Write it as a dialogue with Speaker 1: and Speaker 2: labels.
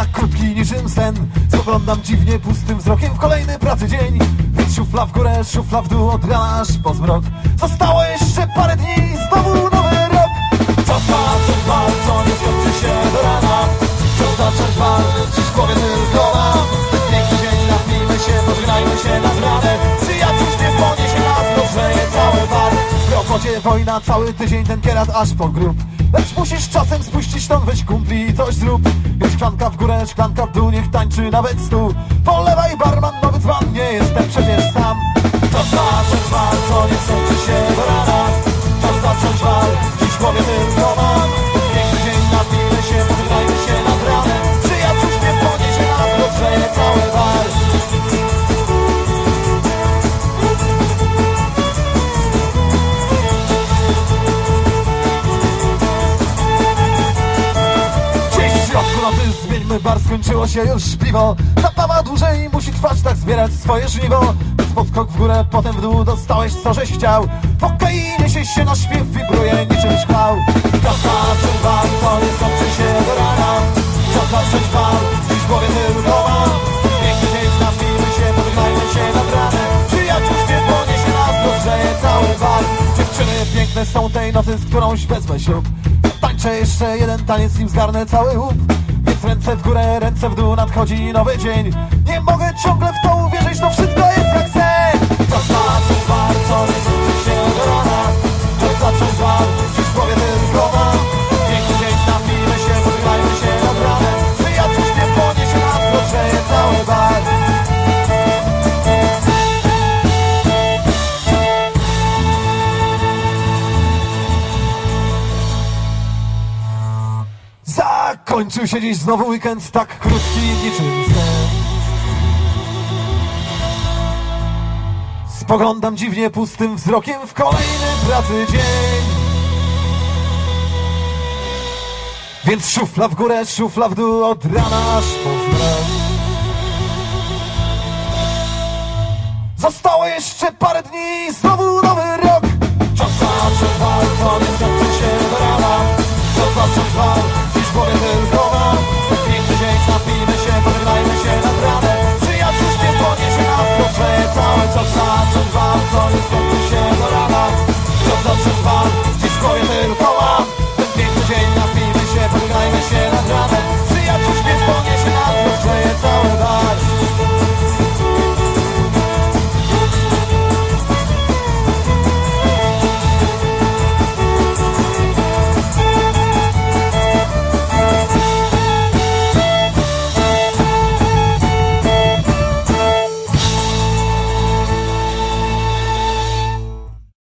Speaker 1: tak krótki niczym sen. Spoglądam dziwnie pustym wzrokiem w kolejny pracy dzień. Więc szufla w górę, szufla w dół, od rana aż po zmrok. Zostało jeszcze parę dni i znowu nowy rok. Czas zacząć bal, co nie skończy się do rana. Czas zacząć bal, dziś w głowie tylko mam. Ten piękny dzień, napijmy się, pożegnajmy się nad ranem. Przyjaciół śpiew poniesie nas, rozgrzeje cały bar. W robocie wojna, cały tydzień ten kierat aż po grób. Lecz musisz czasem spuścić stąd, weź kumpli i coś zrób. Więc szklanka w górę, szklanka w dół, niech tańczy nawet stół. Polewaj barman, nowy dzban, nie jestem przecież sam. Czas zacząć bal, co nie skończy się do rana. Czas zacząć bal, dziś w głowie tylko mam. Piękny dzień, napijmy się, pożegnajmy się nad ranem. Przyjaciół śpiew poniesie nas, rozgrzeje cały bar. Zmieńmy bar, skończyło się już piwo. Zabawa dłużej musi trwać, tak zbierać swoje żniwo. Więc podskok w górę, potem w dół, dostałeś co żeś chciał. Po kainie się na śpiew wibruje niczym szkwał. Czas zacząć bal, co nie skończy się do rana. Czas zacząć bal, dziś w głowie tylko mam. Piękny dzień, napijmy się, pożegnajmy się nad ranem. Przyjaciół śpiew poniesie nas, rozgrzeje cały bar. Dziewczyny piękne są tej nocy, z którąś wezmę ślub. Tańczę jeszcze jeden taniec, nim zgarnę cały łup. Więc ręce w górę, ręce w dół, nadchodzi nowy dzień. Nie mogę ciągle w to uwierzyć, to wszystko jest jak sen. Czas zacząć bal, co nie skończy się do rana. Czas zacząć bal, dziś w głowie tylko mam. Piękny dzień, napijmy się, pożegnajmy się nad ranem. Przyjaciół śpiew poniesie nas, rozgrzeje cały bar. Kończył się dziś znowu weekend, tak krótki niczym sen. Spoglądam dziwnie pustym wzrokiem w kolejny pracy dzień. Więc szufla w górę, szufla w dół, od rana aż po zmrok. Zostało jeszcze parę dni i znowu nowy rok. Czas zacząć bal, co nie skończy się do rana. Czas zacząć bal, dziś w głowie tylko mam. Ten piękny dzień, napijmy się, pożegnajmy się nad ranem. Przyjaciół śpiew poniesie nas, rozgrzeje cały. Czas zacząć bal, co nie skończy się do rana. Czas zacząć bal, dziś w głowie tylko mam.